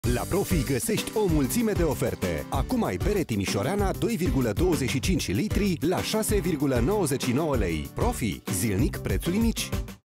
La Profi găsești o mulțime de oferte. Acum ai bere timișoreana 2,25 litri la 6,99 lei. Profi, zilnic prețuri mici.